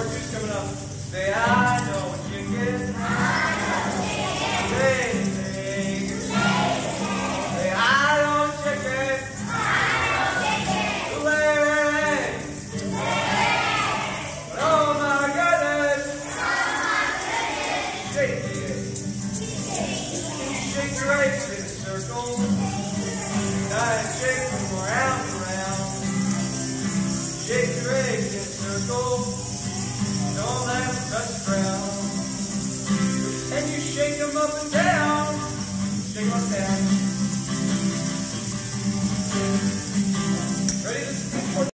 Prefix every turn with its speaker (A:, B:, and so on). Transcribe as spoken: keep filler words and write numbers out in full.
A: Part two's coming up. Say, I know what you get. Say, say, say, I don't chicken. Hooray! Oh my goodness! Shake it. Shake your eggs in a circle. Gotta shake them round and round. Shake your eggs in a circle. Don't let them touch the ground. And you shake them up and down. Shake them up and down.